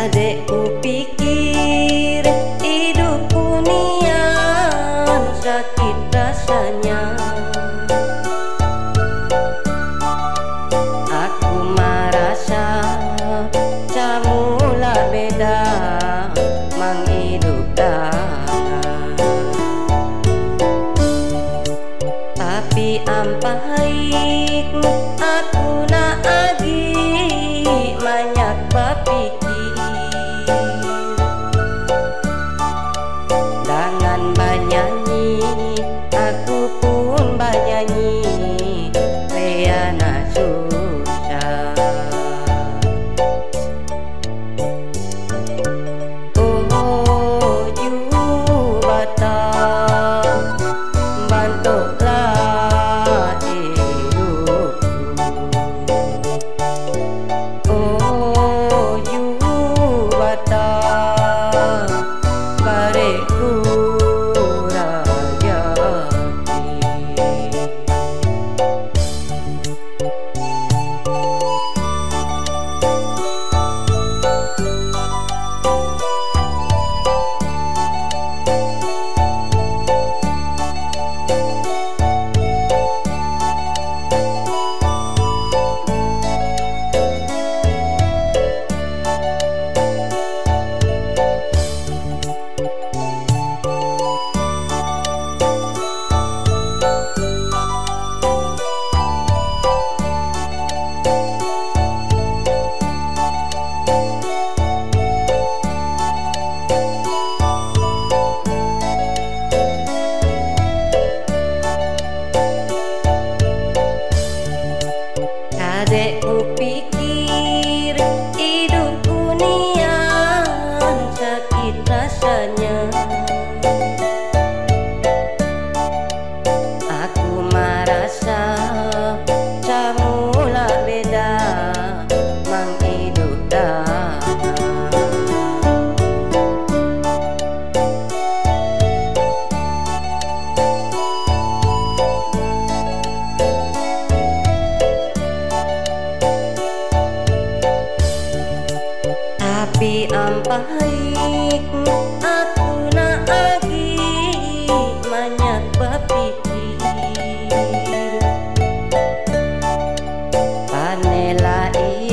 Kadek kupikir hidupku nian sakit rasanya. Aku merasa camula beda menghidupkan. Tapi ampaik aku nak agi banyak berpikir. Dengan bernyanyi aku pun bernyanyi Leana susah. Oh Jubata bantulah hidupku. Oh Jubata beriku Kadek kupikir hidupku nian sakit rasanya. Aku merasa camula beda menghidupkan. Tapi ampaik aku nak agi banyak berpikir. Panela